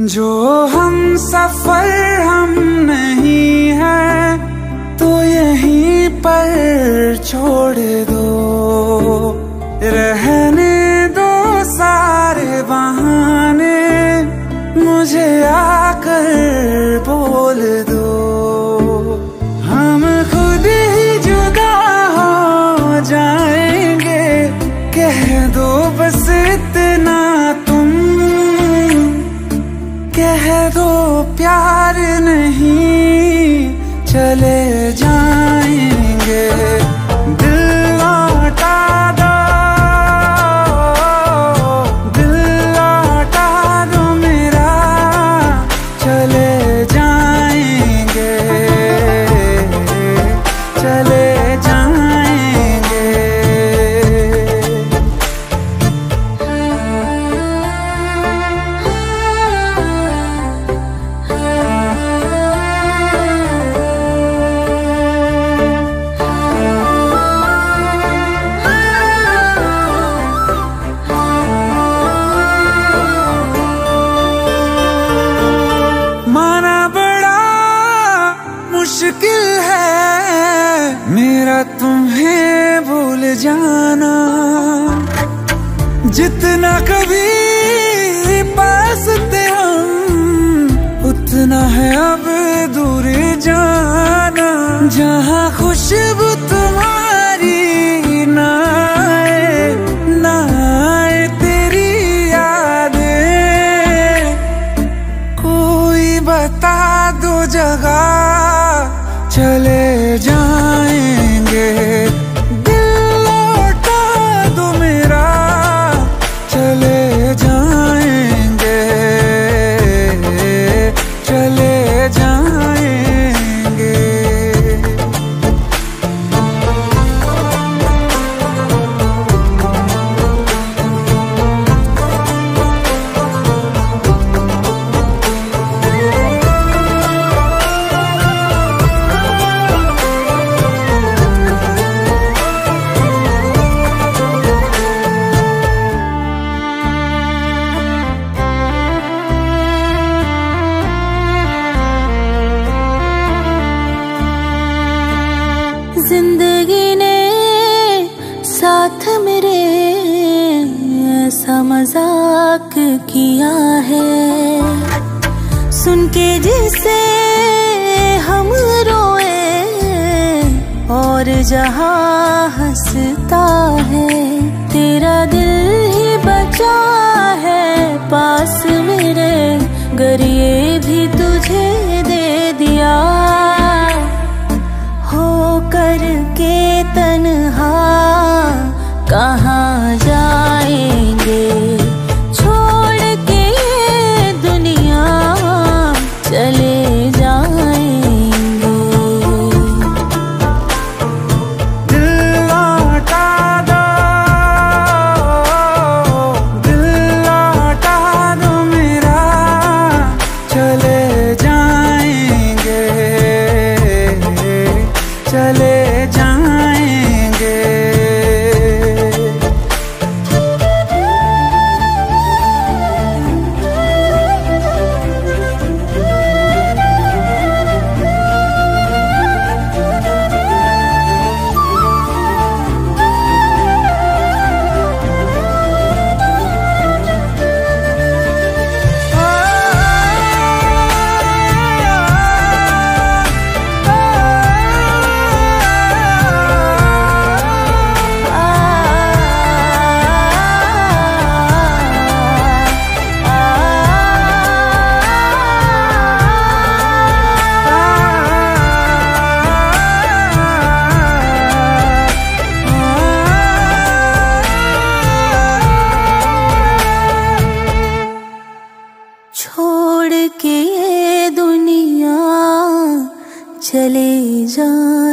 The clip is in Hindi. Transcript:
जो हम सफर हम नहीं है तो यहीं पर छोड़ दो, रहने दो सारे बहाने, मुझे आकर बोल दो। हम खुद ही जुदा हो जाएंगे, कह दो बस इतना तुम, कह दो प्यार नहीं चले जाएंगे। दिल लौटा दो, दिल लौटा दो मेरा, चले जाएंगे, चले जाएंगे। माना बड़ा मुश्किल है मेरा तुम्हें भूल जाना, जितना कभी पास थे हम उतना है अब दूर जाना। जहाँ खुशबू तुम्हारी ना आए, ना आए तेरी यादें, कोई बता दो जगह चले जाएंगे। दिल लौटा दो मेरा, चले जाएंगे, चले जाएंगे। जिंदगी ने साथ मेरे ऐसा मजाक किया है, सुन के जिसे हम रोए और जहाँ हंसता है। तेरा दिल ही बचा है पास मेरे, गर ये भी तुझे दे दिया हो करके तन्हा कहाँ जाएंगे, छोड़ के ये दुनिया चले जाएंगे। दिल लौटा दो, दिल लौटा दो मेरा, चले जाएंगे, चले जाएंगे। छोड़ के ये दुनिया चले जा।